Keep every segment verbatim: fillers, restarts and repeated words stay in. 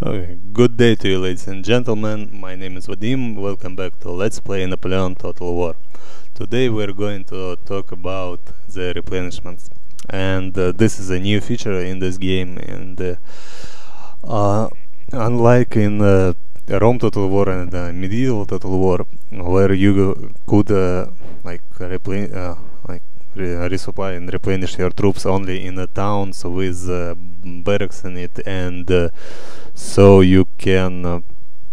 Okay, good day to you, ladies and gentlemen. My name is Vadim. Welcome back to Let's Play Napoleon Total War. Today we're going to talk about the replenishments, and uh, this is a new feature in this game. And uh, uh, unlike in uh, Rome Total War and uh, Medieval Total War, where you could uh, like replen uh, like re resupply and replenish your troops only in the towns with uh, barracks in it, and uh, so you can uh,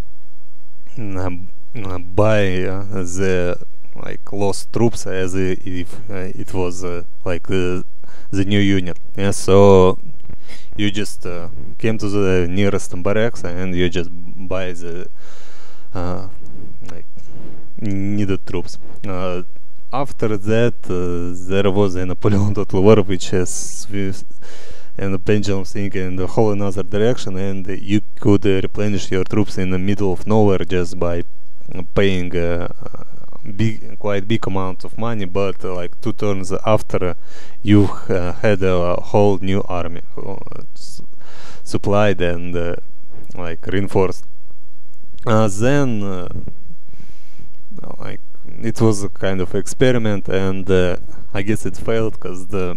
uh, buy uh, the like lost troops as I if uh, it was uh, like uh, the new unit. Yeah, so you just uh, came to the nearest barracks and you just buy the uh, like needed troops. Uh, after that, uh, there was a Napoleon Total War, which has and the pendulum thing in the whole another direction, and you could uh, replenish your troops in the middle of nowhere just by uh, paying uh, big, quite big amounts of money. But uh, like two turns after, uh, you uh, had a whole new army uh, supplied and uh, like reinforced. Uh, then, uh, like it was a kind of experiment, and uh, I guess it failed because the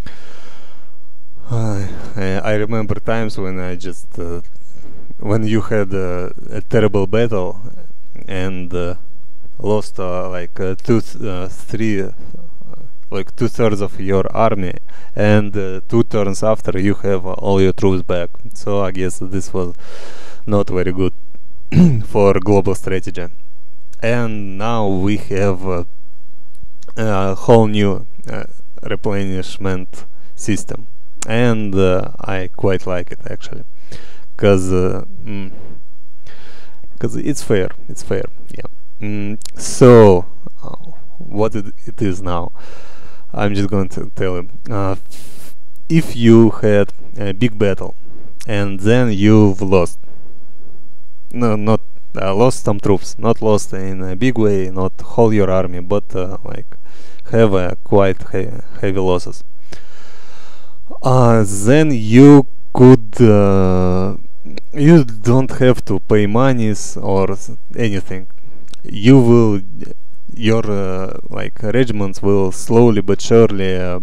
Uh, I remember times when I just uh, when you had uh, a terrible battle and uh, lost uh, like uh, two, th uh, three, uh, like two thirds of your army, and uh, two turns after you have uh, all your troops back. So I guess this was not very good for global strategy. And now we have uh, a whole new uh, replenishment system. And uh, I quite like it actually, cause uh, mm, cause it's fair. It's fair. Yeah. Mm, so uh, what it, it is now? I'm just going to tell you. Uh, if you had a big battle and then you've lost, no, not uh, lost some troops, not lost in a big way, not whole your army, but uh, like have uh, quite he heavy losses. Uh, then you could uh, you don't have to pay monies or anything. You will your uh, like regiments will slowly but surely uh,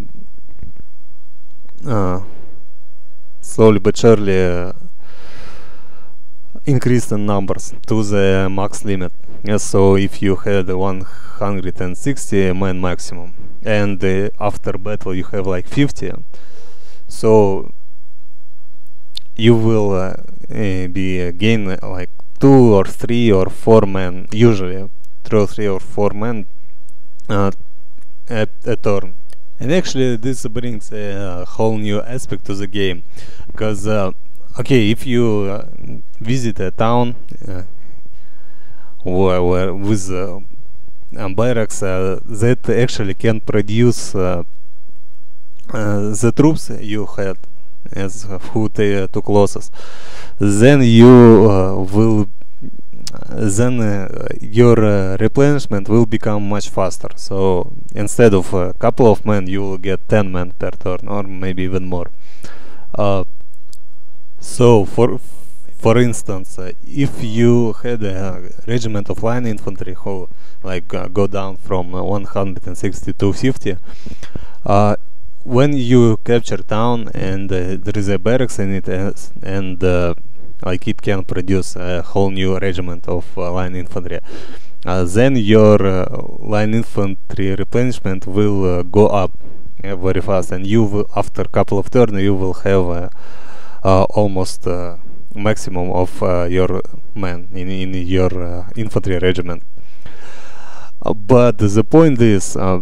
uh, slowly but surely uh, increase in numbers to the max limit. Yes, so if you had one hundred sixty men maximum, and uh, after battle you have like fifty. So you will uh, uh, be uh, gain uh, like two or three or four men, usually two or three or four men uh, at a turn. And actually this brings a whole new aspect to the game, because uh, okay, if you uh, visit a town uh, where, where with uh, um, barracks uh, that actually can produce uh, Uh, the troops you had as uh, who they uh, took losses, then you uh, will then uh, your uh, replenishment will become much faster. So instead of a couple of men, you will get ten men per turn, or maybe even more. Uh, so for for instance, uh, if you had a regiment of line infantry who like uh, go down from uh, one hundred sixty to fifty, uh, when you capture town and uh, there is a barracks in it, uh, and uh, like it can produce a whole new regiment of uh, line infantry, uh, then your uh, line infantry replenishment will uh, go up uh, very fast, and you will, after a couple of turns, you will have uh, uh, almost uh, maximum of uh, your men in, in your uh, infantry regiment. Uh, but the point is, uh,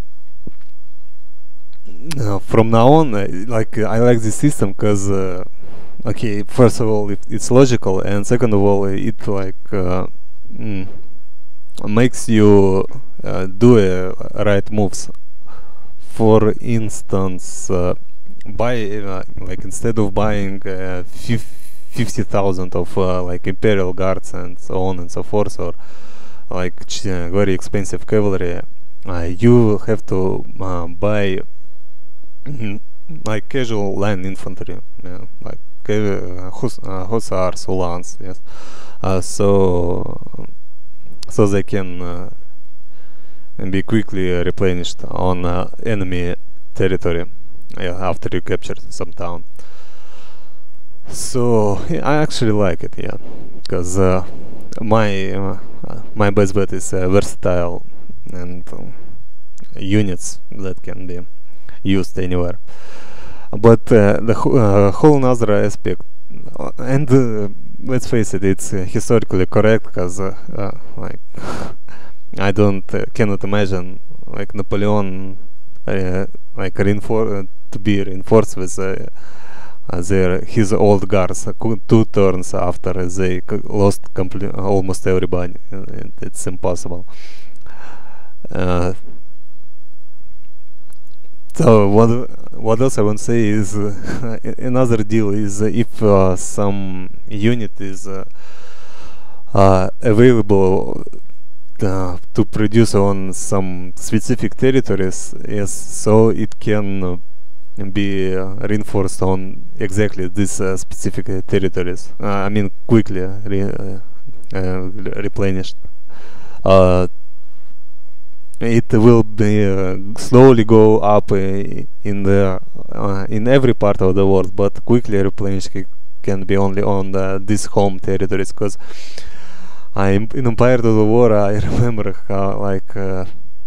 Uh, from now on, uh, like uh, I like this system because, uh, okay, first of all, it, it's logical, and second of all, it like uh, mm, makes you uh, do uh, right moves. For instance, uh, buy uh, like instead of buying uh, fifty thousand of uh, like Imperial Guards and so on and so forth, or like ch uh, very expensive cavalry, uh, you will have to uh, buy like casual line infantry, yeah, like uh, hus uh, hussars, uhlans, yes. Uh, so so they can uh, be quickly uh, replenished on uh, enemy territory, yeah, after you capture some town. So yeah, I actually like it, yeah, because uh, my uh, my best bet is uh, versatile and uh, units that can be used anywhere. But uh, the wh uh, whole another aspect, uh, and uh, let's face it, it's uh, historically correct, because uh, uh, like I don't uh, cannot imagine like Napoleon uh, like reinfor uh, to be reinforced with uh, uh, their his old guards uh, two turns after they lost complete almost everybody. Uh, it's impossible. Uh, So what what else I want to say is uh, another deal is uh, if uh, some unit is uh, uh, available uh, to produce on some specific territories, yes, so it can uh, be uh, reinforced on exactly these uh, specific uh, territories. Uh, I mean, quickly re uh, uh, replenished. Uh, it will be uh, slowly go up uh, in the uh, in every part of the world, but quickly replenished can be only on the, these home territories. Because I in Empire of the War I remember how like uh,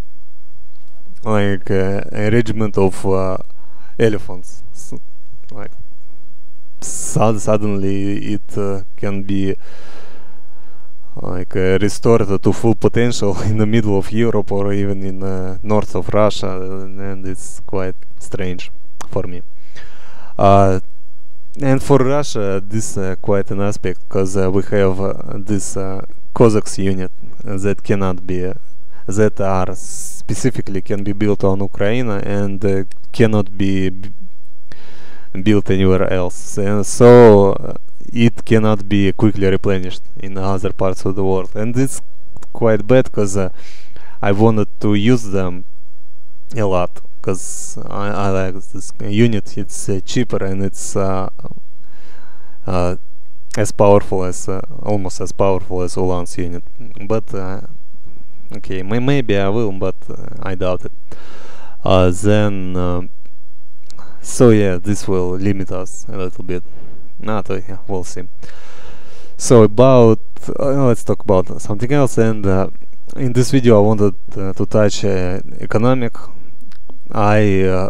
like uh, a regiment of uh, elephants, so, like sud suddenly it uh, can be like uh, restored to full potential in the middle of Europe or even in uh, north of Russia, and it's quite strange for me. Uh, and for Russia, this uh, quite an aspect, because uh, we have uh, this uh, Cossacks unit that cannot be uh, that are specifically can be built on Ukraine and uh, cannot be b built anywhere else, and so uh, it cannot be quickly replenished in other parts of the world, and it's quite bad, because uh, I wanted to use them a lot, because I, I like this unit. It's uh, cheaper and it's uh, uh, as powerful as uh, almost as powerful as Ulan's unit. But uh, okay, may maybe I will, but uh, I doubt it. Uh, then uh, so yeah, this will limit us a little bit. Not, uh, yeah, we'll see. So about uh, let's talk about something else. And uh, in this video, I wanted uh, to touch uh, economic. I uh,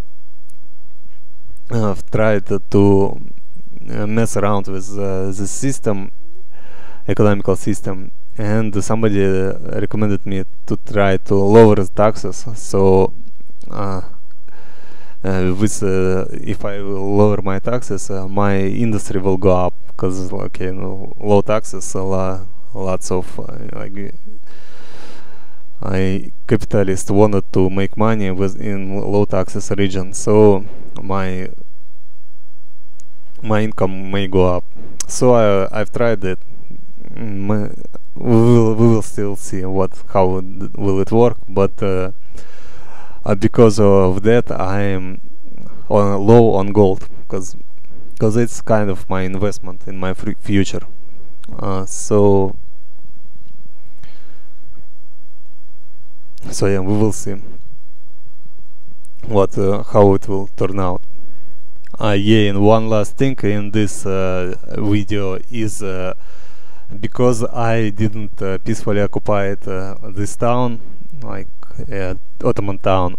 have tried to uh, mess around with uh, the system, economical system, and somebody uh, recommended me to try to lower the taxes. So. Uh, Uh, with uh, if I will lower my taxes, uh, my industry will go up, because okay, you know, low taxes, a lot, lots of uh, like I capitalists wanted to make money within low taxes region, so my my income may go up. So I I've tried it. My, we will we will still see what how will it work, but. Uh, Uh, because of that, I am on low on gold, because because it's kind of my investment in my future. Uh, so so yeah, we will see what uh, how it will turn out. Uh, yeah, and one last thing in this uh, video is uh, because I didn't uh, peacefully occupy it, uh, this town, like. Uh, Ottoman town.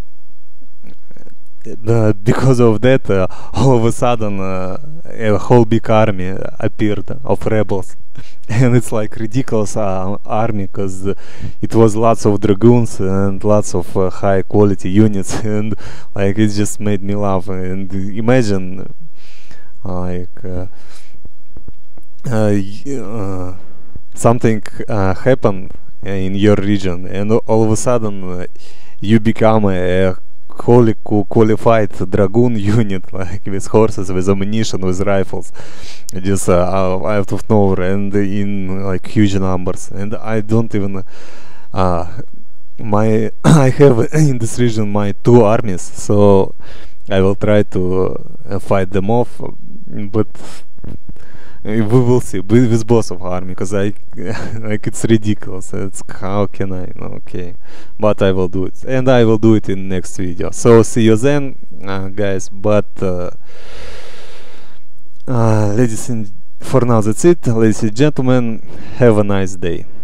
Uh, because of that, uh, all of a sudden, uh, a whole big army appeared of rebels, and it's like ridiculous uh, army, because uh, it was lots of dragoons and lots of uh, high quality units, and like it just made me laugh. And imagine, like uh, uh, uh, something uh, happened in your region, and all of a sudden uh, you become a wholly qualified dragoon unit, like with horses, with ammunition, with rifles, just uh, out of nowhere, and in like huge numbers. And I don't even uh, my I have in this region my two armies, so I will try to uh, fight them off, but we will see with, with boss of army, because I like it's ridiculous. It's how can I? Okay, but I will do it, and I will do it in next video. So see you then, uh, guys. But uh, uh, ladies and for now that's it, ladies and gentlemen. Have a nice day.